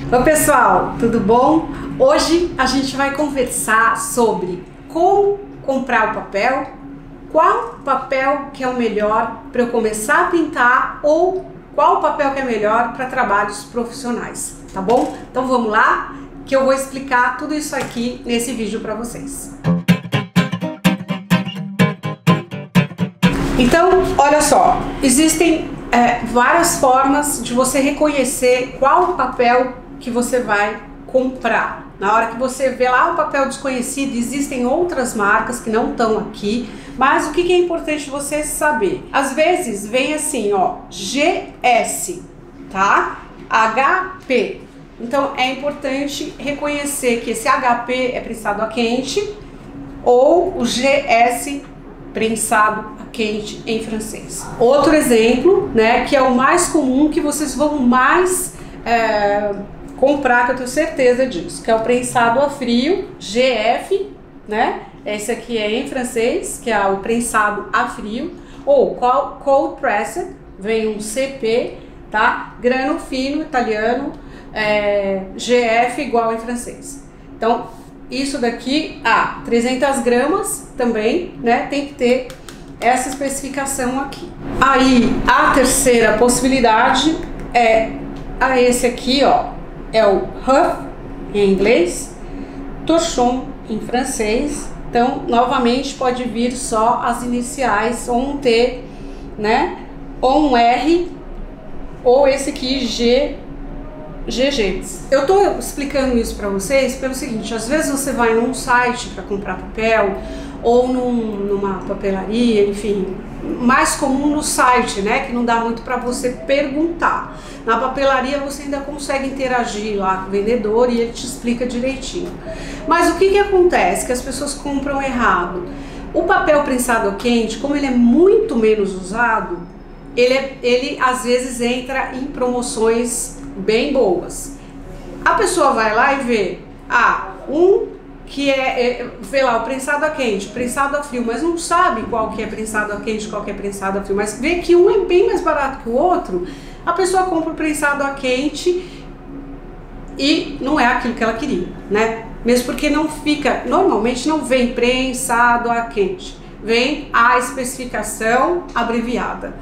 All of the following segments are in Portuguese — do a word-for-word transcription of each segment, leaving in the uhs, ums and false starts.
Oi pessoal, tudo bom? Hoje a gente vai conversar sobre como comprar o papel, qual papel que é o melhor para eu começar a pintar ou qual papel que é melhor para trabalhos profissionais, tá bom? Então vamos lá que eu vou explicar tudo isso aqui nesse vídeo para vocês. Então, olha só, existem é, várias formas de você reconhecer qual papel que você vai comprar. Na hora que você vê lá o papel desconhecido, existem outras marcas que não estão aqui, mas o que é importante você saber? Às vezes vem assim, ó, G S, tá? H P. Então é importante reconhecer que esse H P é prensado a quente ou o G S prensado a quente em francês. Outro exemplo, né, que é o mais comum, que vocês vão mais é, comprar, que eu tenho certeza disso, que é o prensado a frio, G F, né? Esse aqui é em francês, que é o prensado a frio, ou cold pressed, vem um C P, tá? Grano fino italiano, é, G F igual em francês. Então, isso daqui, ah, trezentas gramas também, né? Tem que ter essa especificação aqui. Aí, a terceira possibilidade é a esse aqui, ó, é o Ruff em inglês, Torchon em francês. Então, novamente, pode vir só as iniciais, ou um T, né? Ou um R, ou esse aqui, G, G G. Eu tô explicando isso para vocês pelo seguinte: às vezes você vai num site para comprar papel, ou num, numa papelaria, enfim, mais comum no site, né? Que não dá muito para você perguntar. Na papelaria você ainda consegue interagir lá com o vendedor e ele te explica direitinho. Mas o que que acontece? Que as pessoas compram errado. O papel prensado a quente, como ele é muito menos usado, ele, é, ele às vezes entra em promoções bem boas. A pessoa vai lá e vê, ah, um que é, é, vê lá o prensado a quente, prensado a frio, mas não sabe qual que é prensado a quente, qual que é prensado a frio, mas vê que um é bem mais barato que o outro, a pessoa compra o prensado a quente e não é aquilo que ela queria, né? Mesmo porque não fica, normalmente não vem prensado a quente, vem a especificação abreviada.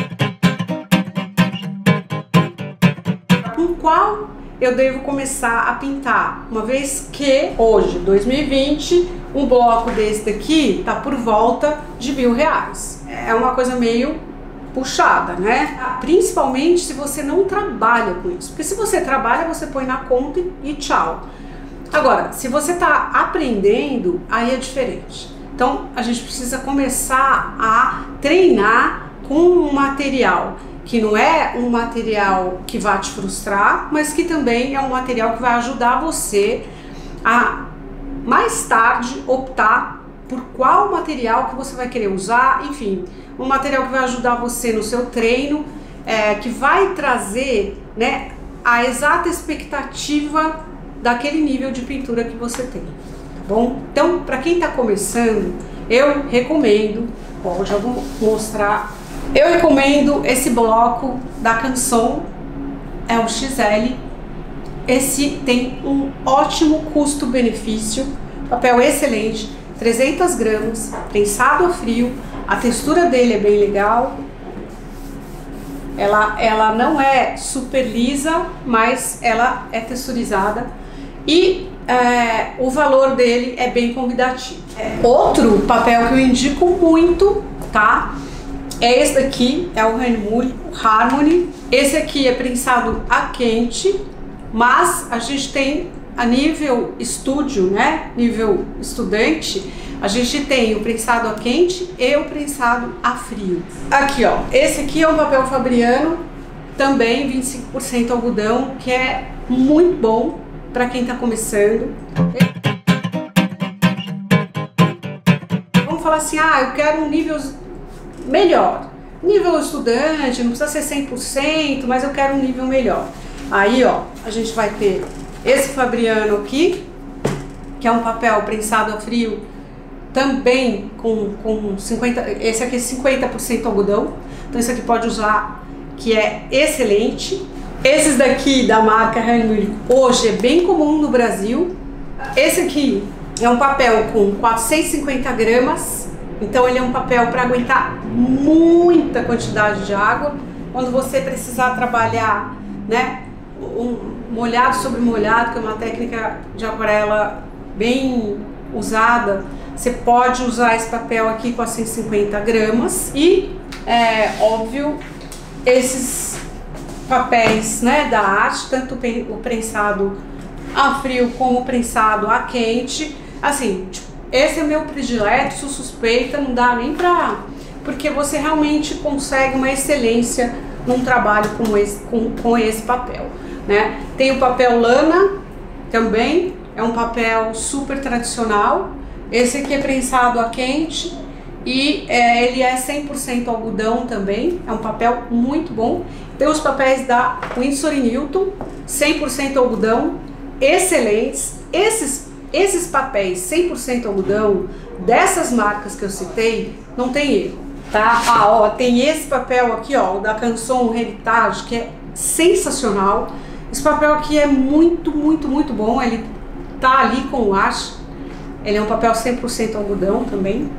Com qual eu devo começar a pintar, uma vez que hoje, dois mil e vinte, um bloco desse daqui tá por volta de mil reais. É uma coisa meio puxada, né? Principalmente se você não trabalha com isso, porque se você trabalha, você põe na conta e tchau. Agora, se você tá aprendendo, aí é diferente. Então, a gente precisa começar a treinar com um material que não é um material que vai te frustrar, mas que também é um material que vai ajudar você a, mais tarde, optar por qual material que você vai querer usar. Enfim, um material que vai ajudar você no seu treino, é, que vai trazer, né, a exata expectativa daquele nível de pintura que você tem, tá bom? Então, para quem está começando, eu recomendo, ó, já vou mostrar. Eu recomendo esse bloco da Canson, é o X L. Esse tem um ótimo custo-benefício, papel excelente, trezentas gramas, prensado a frio, a textura dele é bem legal. Ela, ela não é super lisa, mas ela é texturizada e é, o valor dele é bem convidativo. É. Outro papel que eu indico muito, tá? É esse daqui, é o Harmony. Esse aqui é prensado a quente, mas a gente tem a nível estúdio, né? Nível estudante, a gente tem o prensado a quente e o prensado a frio. Aqui, ó, esse aqui é um papel Fabriano, também vinte e cinco por cento algodão, que é muito bom para quem tá começando. Vamos falar assim, ah, eu quero um nível melhor, nível estudante, não precisa ser cem por cento, mas eu quero um nível melhor. Aí, ó, a gente vai ter esse Fabriano aqui, que é um papel prensado a frio, também com, com cinquenta, esse aqui é cinquenta por cento algodão, então esse aqui pode usar, que é excelente. Esses daqui da marca Handmade hoje é bem comum no Brasil. Esse aqui é um papel com quatrocentos e cinquenta gramas, então ele é um papel para aguentar muita quantidade de água. Quando você precisar trabalhar, né, um molhado sobre molhado, que é uma técnica de aquarela bem usada, você pode usar esse papel aqui com quatrocentos e cinquenta gramas. E, é óbvio, esses papéis, né, da arte, tanto o prensado a frio como o prensado a quente, assim, tipo, esse é meu predileto, sou suspeita, não dá nem pra... porque você realmente consegue uma excelência num trabalho como esse, com, com esse papel, né? Tem o papel lana também, é um papel super tradicional. Esse aqui é prensado a quente e é, ele é cem por cento algodão também, é um papel muito bom. Tem os papéis da Winsor e Newton, cem por cento algodão, excelentes. Esses, esses papéis cem por cento algodão, dessas marcas que eu citei, não tem erro, tá? Ah, ó, tem esse papel aqui, ó, o da Canson Heritage, que é sensacional. Esse papel aqui é muito, muito, muito bom, ele tá ali com o haste. Ele é um papel cem por cento algodão também,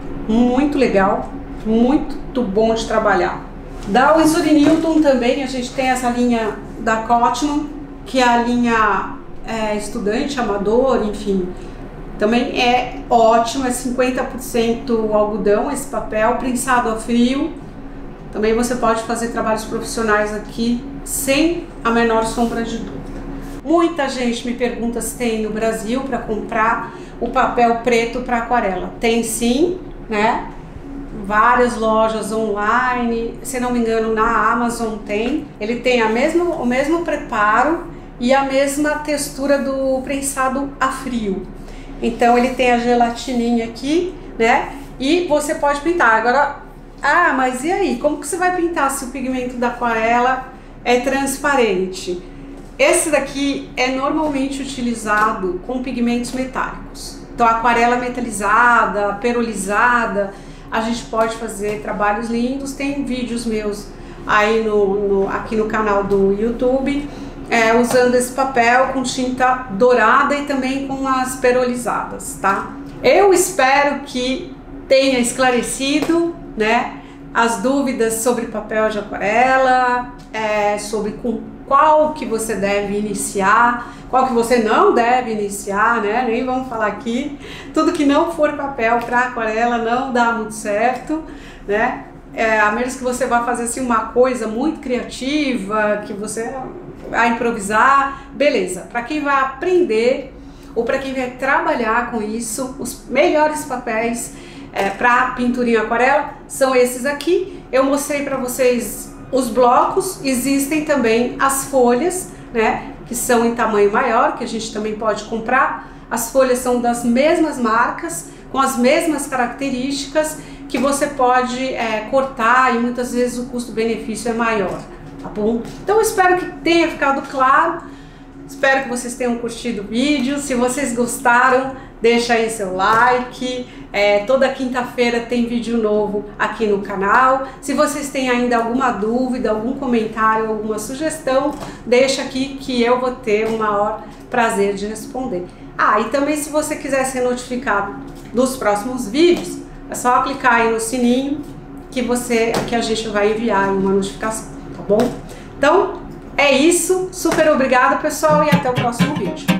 muito legal, muito bom de trabalhar. Da Winsor e Newton também a gente tem essa linha da Cotman, que é a linha é, estudante, amador, enfim, também é ótimo, é cinquenta por cento algodão esse papel, prensado a frio. Também você pode fazer trabalhos profissionais aqui sem a menor sombra de dúvida. Muita gente me pergunta se tem no Brasil para comprar o papel preto para aquarela. Tem sim, né? Várias lojas online, se não me engano na Amazon tem. Ele tem a mesma, o mesmo preparo e a mesma textura do prensado a frio. Então ele tem a gelatininha aqui, né? E você pode pintar. Agora, ah, mas e aí? Como que você vai pintar se o pigmento da aquarela é transparente? Esse daqui é normalmente utilizado com pigmentos metálicos. Então aquarela metalizada, perolizada, a gente pode fazer trabalhos lindos. Tem vídeos meus aí no, no, aqui no canal do YouTube, é, usando esse papel com tinta dourada e também com as perolizadas, tá? Eu espero que tenha esclarecido, né, as dúvidas sobre papel de aquarela, é, sobre com qual que você deve iniciar, qual que você não deve iniciar, né? Nem vamos falar aqui. Tudo que não for papel para aquarela não dá muito certo, né? É, a menos que você vá fazer assim uma coisa muito criativa, que você vai improvisar, beleza. Para quem vai aprender ou para quem vai trabalhar com isso, os melhores papéis é, para pintura em aquarela são esses aqui. Eu mostrei para vocês os blocos, existem também as folhas, né, que são em tamanho maior, que a gente também pode comprar. As folhas são das mesmas marcas, com as mesmas características, que você pode é, cortar e muitas vezes o custo-benefício é maior, tá bom? Então eu espero que tenha ficado claro, espero que vocês tenham curtido o vídeo. Se vocês gostaram, deixa aí seu like. É, toda quinta-feira tem vídeo novo aqui no canal. Se vocês têm ainda alguma dúvida, algum comentário, alguma sugestão, deixa aqui que eu vou ter o maior prazer de responder. Ah, e também se você quiser ser notificado dos próximos vídeos, é só clicar aí no sininho que, você, que a gente vai enviar uma notificação, tá bom? Então, é isso. Super obrigada, pessoal, e até o próximo vídeo.